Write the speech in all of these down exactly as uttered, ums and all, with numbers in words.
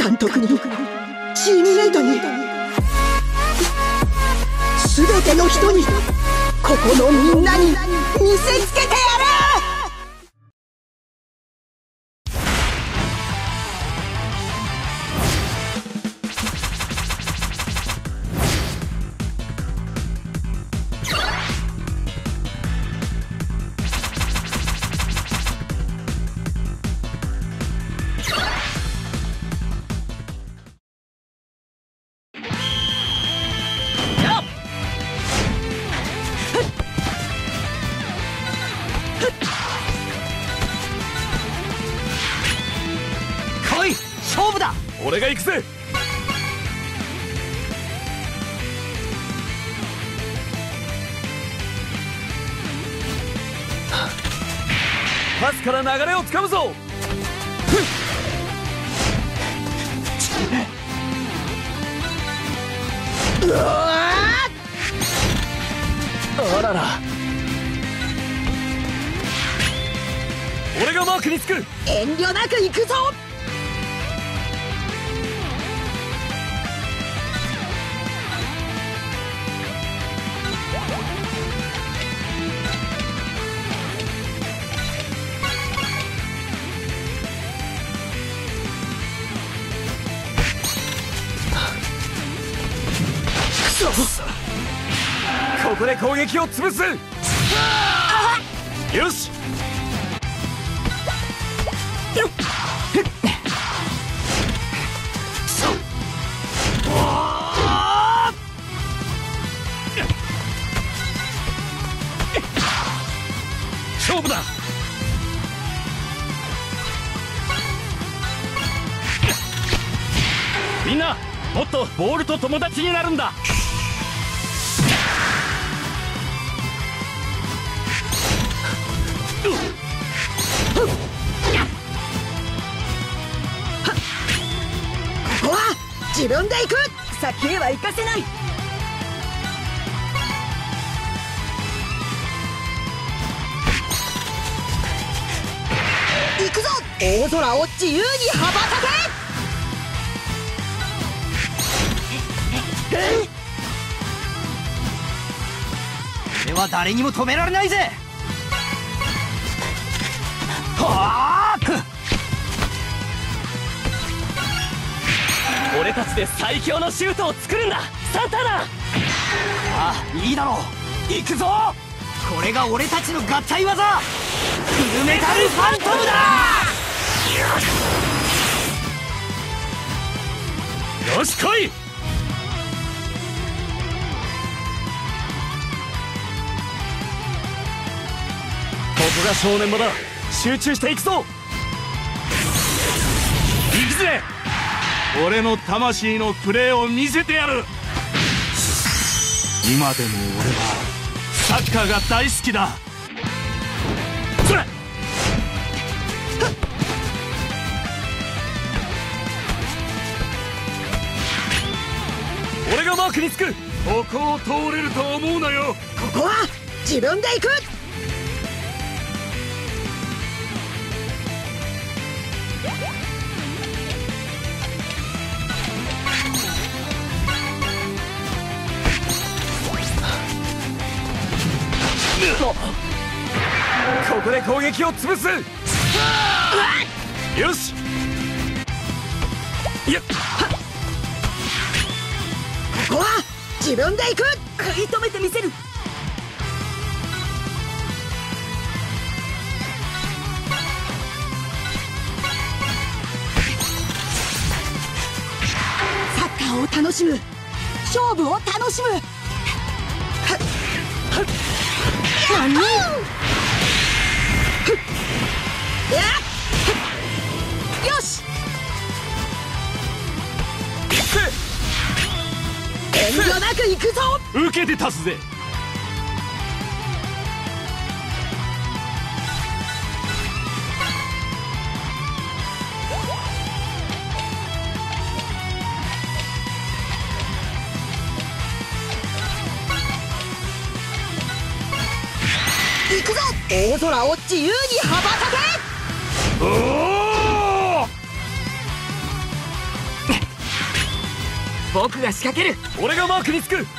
監督にチームメイトに全ての人にここのみんなに見せつけてやる。 勝負だ。俺が行くぜ。パスから流れをつかむぞ。うわあらら、俺がマークにつく。 遠慮なく行くぞ。 ここで攻撃を潰す。よし。勝負だ。みんなもっとボールと友達になるんだ。 ここは自分で行く。先へは行かせない。行くぞ。大空を自由に羽ばたけ。 俺は誰にも止められないぜ。はあ、俺たちで最強のシュートを作るんだ。サンタナ。ああ、いいだろう。行くぞ。これが俺たちの合体技、フルメタルファントムだ。よし来い。ここが正念場だ。集中していくぞ。行くぜ。俺の魂のプレーを見せてやる。今でも俺はサッカーが大好きだ。それ。俺がマークにつく。ここを通れると思うなよ。 ここは自分で行く。 ここで攻撃を潰す。よし。いや、 ここは自分で行く。食い止めてみせる。サッカーを楽しむ。勝負を楽しむ。何？よし。遠慮なく行くぞ。 受けて立つぜ。 行くぞ。大空を自由に羽ばたけ。 おお。 僕が仕掛ける。俺がマークにつく。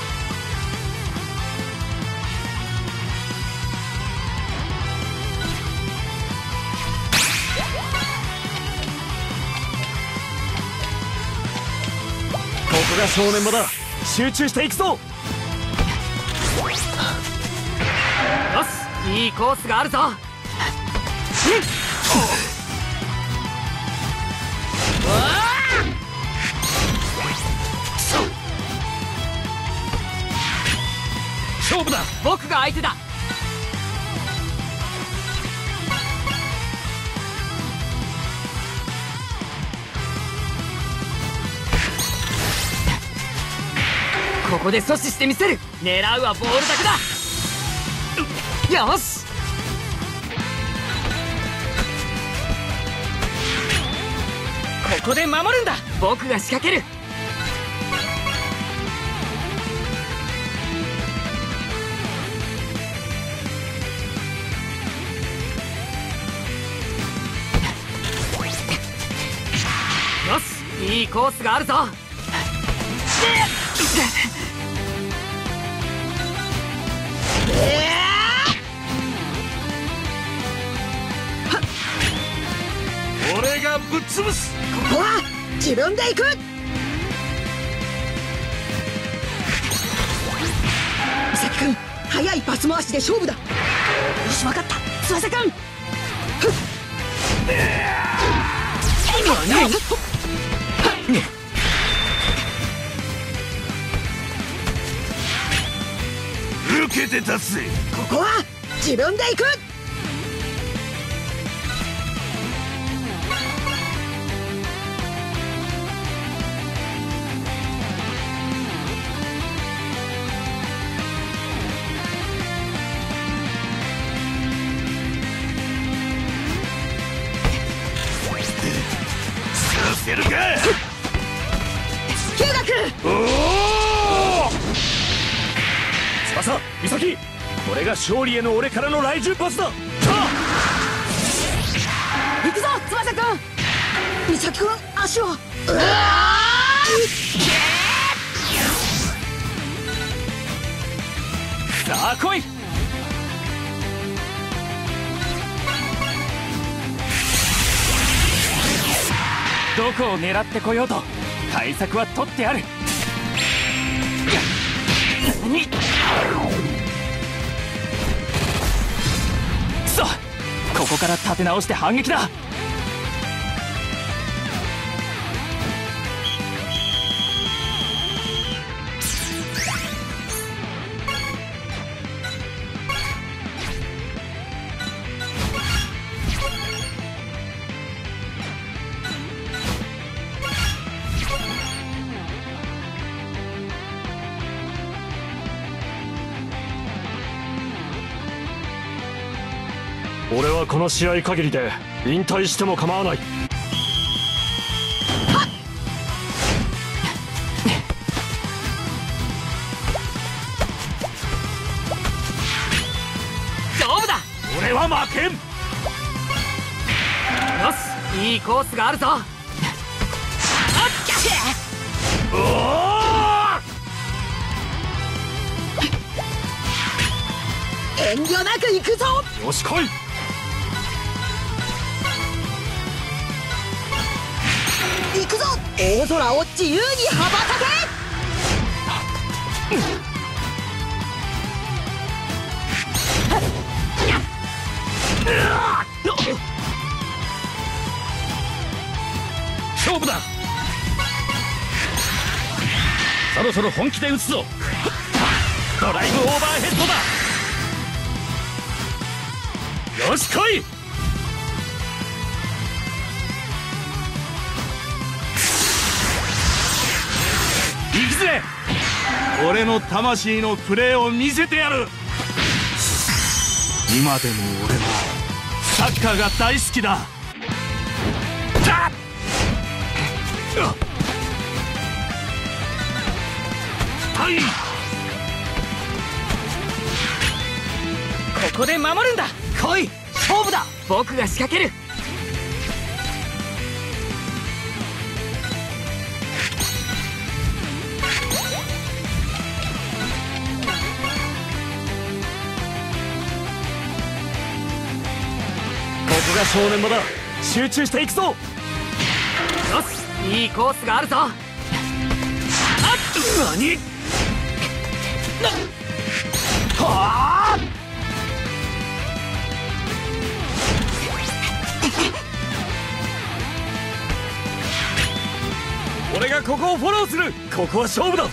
ここが正念場だ。集中していくぞ。よし、いいコースがあるぞ。勝負だ。僕が相手だ。ここで阻止してみせる。狙うはボールだけだ。よし、ここで守るんだ。僕が仕掛ける。よし、いいコースがあるぞ。俺がぶっ潰す。 ここは自分で行く。伊崎君、速いパス回しで勝負だ。よし、分かった。翼君、 受けて立つぜ。 ここは自分で行く。 させるか。 九岳。 おお、翼、美咲、これが勝利への俺からの雷神パスだ。行くぞ、翼くん。 伊崎君、足を。うわさあ来い。どこを狙ってこようと対策は取ってある。にっくそ、ここから立て直して反撃だ。 俺はこの試合限りで引退しても構わない。 勝負だ。俺は負けん。よし、いいコースがあるぞ。お遠慮なく行くぞ。 よし来い。 行くぞ。大空を自由に羽ばたけ。 勝負だ。そろそろ本気で打つぞ。ドライブオーバーヘッドだ。よし来い。行くぜ。俺の魂のプレーを見せてやる。今でも俺はサッカーが大好きだ。はい、ここで守るんだ。来い、勝負だ。僕が仕掛ける。 が正念場だ。集中していくぞ。 よし、いいコースがあるぞ。あっ、何なはあ俺がここをフォローする。ここは勝負だ。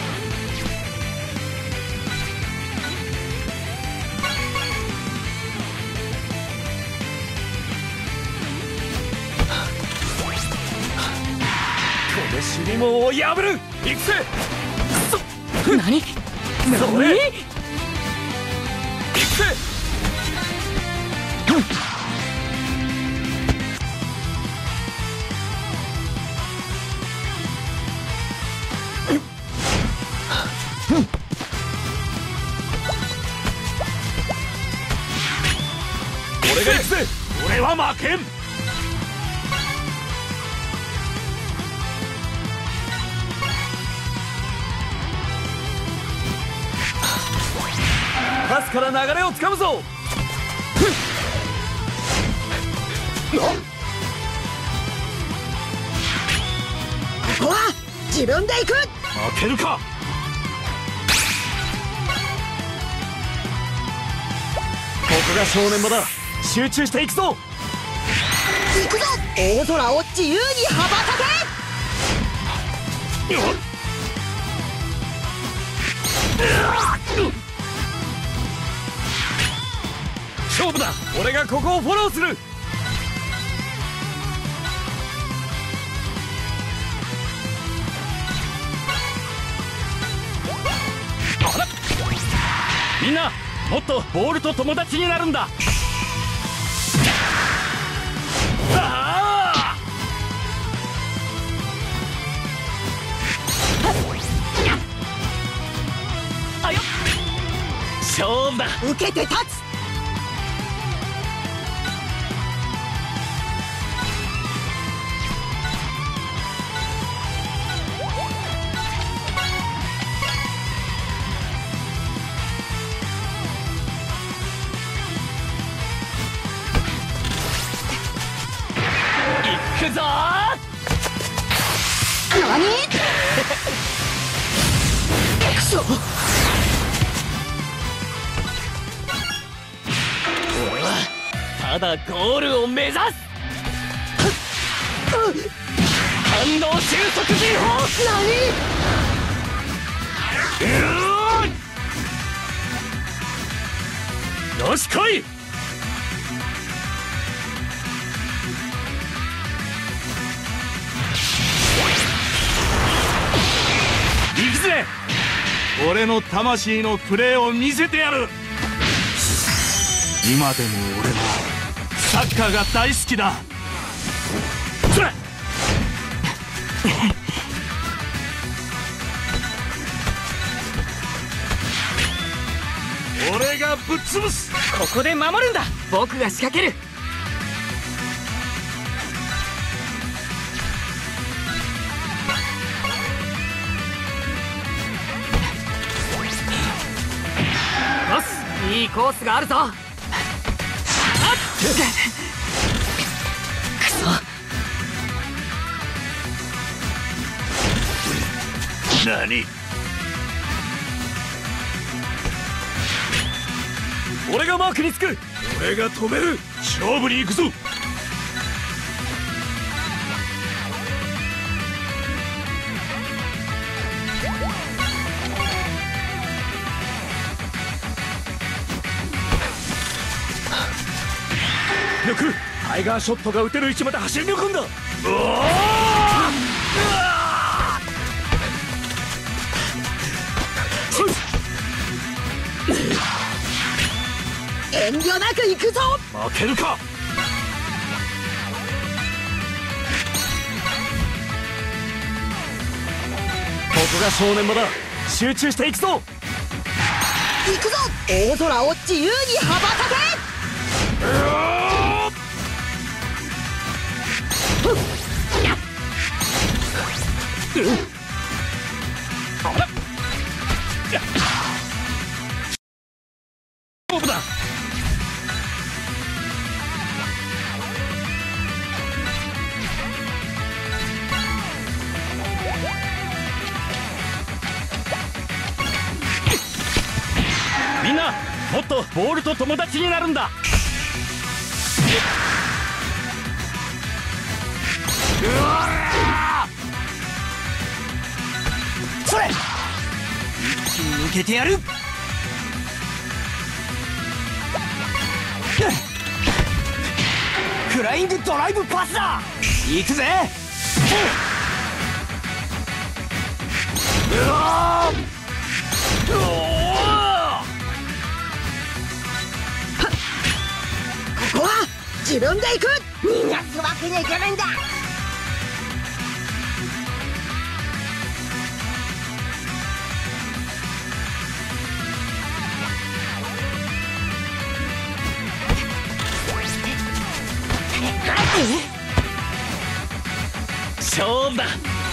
尻門を破る。行くぜ。 そ何そ何れ行くぜ。俺が行くぜ。俺は負けん。パスから流れをつかむぞ。 ここは自分で行く。 負けるか。ここが正念場だ。集中していくぞ。 行くぞ。大空を自由に羽ばたけ。 勝負だ。俺がここをフォローする。あら、みんなもっとボールと友達になるんだ。ああよっ、勝負だ。 受けて立つ。 行くぞー。 何くそ。 俺はただゴールを目指す。感動収束人法。 よし来い。行くぜ。俺の魂のプレーを見せてやる。今でも俺はサッカーが大好きだ。それ俺がぶっ潰す。 ここで守るんだ。僕が仕掛ける。よし、いいコースがあるぞ。あっ、くそ。 何？俺がマークにつく。俺が止める。勝負に行くぞ。抜く。タイガーショットが打てる位置まで走り抜くんだ。うお遠慮なく行くぞ。 負けるか。ここが正念場だ。集中していくぞ。 行くぞ。大空を自由に羽ばたけ。 あら、勝負だ。 もっとボールと友達になるんだ。 うわー、それ一気に抜けてやる。フライングドライブパスだ。行くぜ。うわー、うおー、 ここは自分で行く。逃がすわけにはいかないんだ。 勝負だ。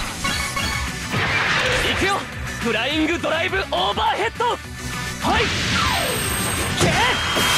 行くよ、フライングドライブオーバーヘッド。はい、けっ